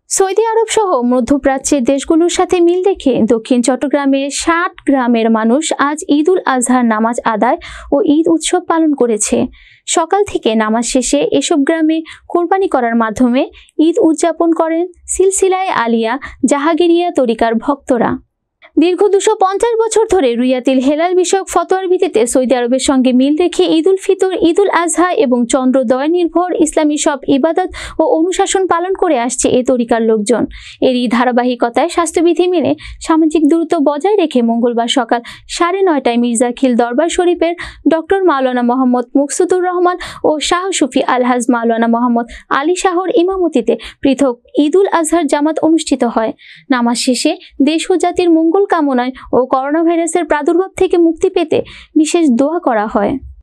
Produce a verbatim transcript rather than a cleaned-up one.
Saudi আরব সহ মধ্যপ্রাচ্যের দেশগুলোর সাথে মিল রেখে দক্ষিণ চট্টগ্রামের ষাট গ্রামের মানুষ আজ ঈদ উল আজহার নামাজ আদায় ও ঈদ উৎসব পালন করেছে। সকাল থেকে নামাজ শেষে এসব গ্রামে কোরবানি করার মাধ্যমে ঈদ উদযাপন করেন সিলসিলায়ে আলিয়া জাহাগিরিয়া তরিকার ভক্তরা। দীর্ঘ দুশো পঞ্চাশ বছর ধরে রুইয়াতিল হেলাল বিষয়ক ফতোয়ার ভিত্তিতে সৌদি আরবের সঙ্গে মিল রেখে ঈদ উল ফিতর, ঈদ উল আজহা এবং চন্দ্রোদয় নির্ভর ইসলামী সব ইবাদত ও অনুশাসন পালন করে আসছে এ তরিকার লোকজন। এরই ধারাবাহিকতায় স্বাস্থ্যবিধি মেনে সামাজিক দূরত্ব বজায় রেখে মঙ্গলবার সকাল সাড়ে নয়টায় মির্জাখিল দরবার শরীফের ডক্টর মাওলানা মোহাম্মদ মুকসুদুর রহমান ও শাহ সুফি আলহাজ মাওলানা মোহাম্মদ আলী শাহর ইমামতিতে পৃথক ঈদ উল আজহার জামাত অনুষ্ঠিত হয়। নামাজ শেষে দেশ ও জাতির মঙ্গল কামনায় ও করোনা ভাইরাসের প্রাদুর্ভাব থেকে মুক্তি পেতে বিশেষ দোয়া করা হয়।